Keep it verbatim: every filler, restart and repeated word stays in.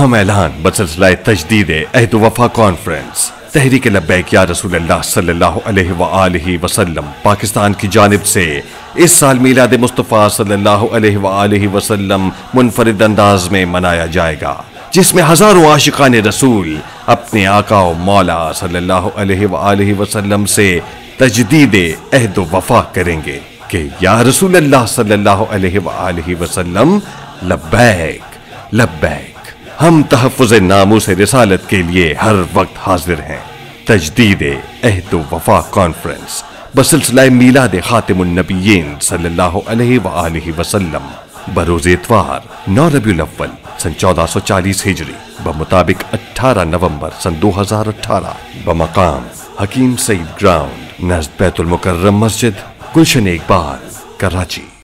अहम ऐलान बसिलसिला तजदीद अहद वफा कॉन्फ्रेंस तहरीक लब्बैक या रसूल अल्लाह सल्लल्लाहु अलैहि व आलिहि वसल्लम पाकिस्तान की जानिब से इस साल मीलाद मुस्तफ़ा सल्लल्लाहु अलैहि व आलिहि वसल्लम मुनफरिद अंदाज में मनाया जाएगा, जिसमें हजारों आशिकान रसूल अपने आका व मौला सल्लल्लाहु अलैहि व आलिहि वसल्लम से तजदीद अहद वफा करेंगे कि या रसूल अल्लाह सल्लल्लाहु अलैहि व आलिहि वसल्लम लब्बैक लब्बैक, हम तहफ़्फ़ुज़ नामूस रिसालत के लिए हर वक्त हाजिर हैं। तजदीद अहद वफा कॉन्फ्रेंस बसिलसिला मीलाद खातिमुन नबिय्यीन सल्लल्लाहु अलैहि व आलिहि वसल्लम बरोज़ इतवार नौ रबीउल अव्वल सन चौदह सौ चालीस हिजरी बमुताबिक अठारह नवंबर सन दो हजार अठारह बमकाम हकीम सईद ग्राउंड नज़द बैतुल मुकर्रम मस्जिद गुलशन इकबाल कराची।